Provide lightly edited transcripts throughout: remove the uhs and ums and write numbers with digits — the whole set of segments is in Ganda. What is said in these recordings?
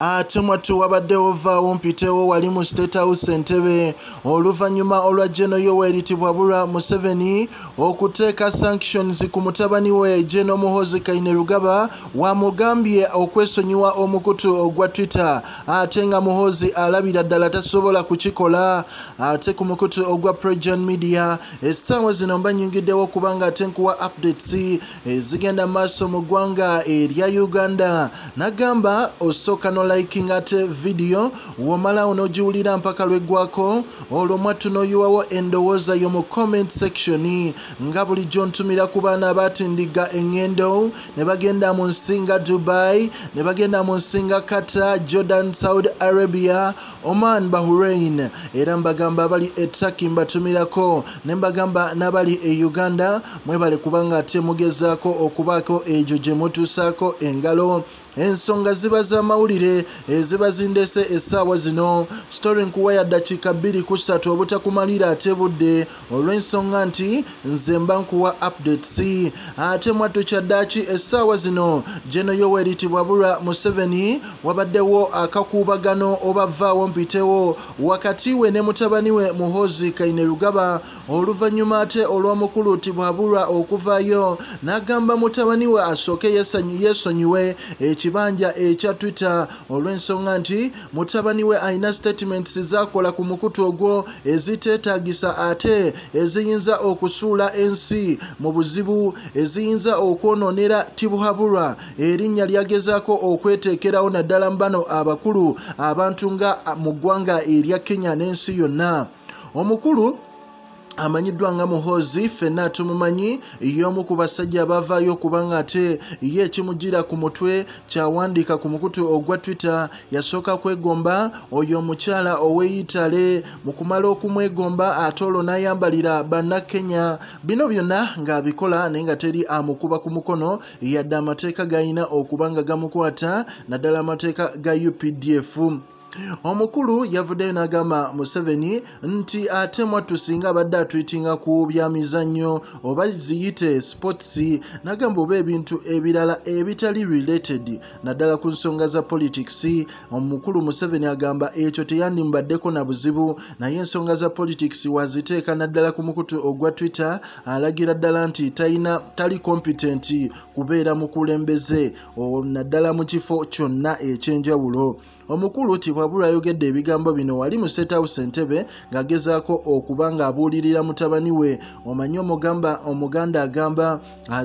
ate mwattu wabadde ovaawo mpitewo wali mu State House Entebbe oluvannyuma olwa Gen. Yoweri Museveni okuteeka sanctions ku mutabani we Gen. Muhoozi Kainerugaba wamugambye okwesonyiwa omukutu ogwa Twitter ate nga Muhoozi alabira ddala tasobola kukikola ate ku mukutu ogwa PROJOURN media essaawa zino mbanyingiddewo kubanga ate nkuwa updates ezigenda maaso mu ggwanga erya Uganda nagamba osooka liking ate video womala onogiwulira mpaka lweggwako olwo mwattu n'oyiwawo endowooza yo mu comment section nga bulijjo ntumira ku baana abatindiga eŋŋendo ne bagenda mu nsi nga Dubai ne bagenda mu nsi nga Qatar, Jordan, Saudi Arabia, Oman, Bahrain era mbagamba abali e Turkey mbatumirako ne mbagamba n'abali e Uganda mwebale kubanga ate mugezaako okubaako egyo gye mutuusaako engalo ensonga ziba za mawulire eziba zindese essaawa zino story nkuwa ya dakiika 2-3 obutakumalira ate budde olw'ensonga nti nze mba nkuwa updates ate mwattu kyaddaaki essaawa zino Gen. Yoweri Museveni wabaddewo akakuubagano obavaawo mpitewo wakati we ne mutabani we Muhoozi Kainerugaba oluvannyuma ate olw'omukulu Tibwabulwa okuvaayo n'agamba mutabani we asooke yeesonyiwe ekibanja ekya Twitter olw'ensonga nti mutabani we alina statements zakola ku mukutu ogwo eziteetaagisa ate eziyinza okusuula ensi mu buzibu eziyinza okwonoonera Tibwabulwa erinnya lyagezaako okweteekerawo naddala mbano abakulu abantu nga mu ggwanga erya Kenya n'ensi yonna omukulu amanyiddwa nga Muhoozi ffenna tumumanyi y'omu ku basajja abavaayo kubanga ate ye ekimugira ku mutwe kyawandiika ku mukutu ogwa Twitter yasooka kwegomba oyo omukyala ow'eyitale mu kumala okumwegomba ate olwo n'ayambalira bannakenya bino byonna ng'abikola naye nga teri amukuba ku mukono yadde amateeka g'alina okuba nga gamukwata naddala amateeka ga UPDF omukulu yavuddeyo n'agamba Museveni nti ate mwattu singa abadde atwitinga ku byamizannyo oba ziyite sports n'agamba oba ebintu ebirala ebitali related naddala ku nsonga za politics omukulu Museveni agamba ekyo teyandimubaddeko na buzibu naye ensonga za politics waziteeka naddala ku mukutu ogwa Twitter alagira ddala nti tali competent kubeera mukulembeze naddala mu kifo kyonna ekyenjawulo omukulu Tibwabulwa ayogedde ebigambo bino wali mu State House Entebbe ng'agezaako okuba ng'abuulirira mutabani we omanyi omuganda agamba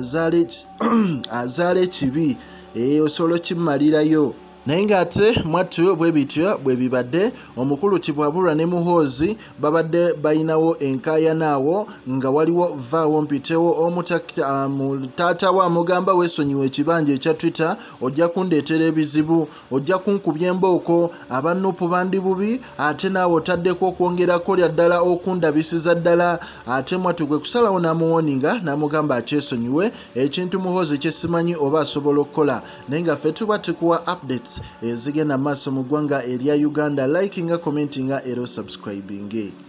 azaala ekibi osobola kimmalirayo naye ng'ate mwattu bwe bityo bwe bibadde omukulu Tibwabulwa ne Muhoozi babadde bayinawo enkaayanawo nga waliwo vaawo mpitewo taata we amugamba weesonyiwa ekibanja ekya Twitter ojja kundeetera ebizibu ojja kunkubya embooko abannupu bandi bubi ate naawe otaddeko okwongerako lya ddala okundabisiza ddala ate mwattu gwe kusalawo n'amuwoninga n'amugamba akyesonyiwe ekintu Muhoozi kye simanyi oba asobola okukola naye nga ffe tuba tukuwa updates ezigenda maaso mu ggwanga erya Uganda likinga commentinga era subscribing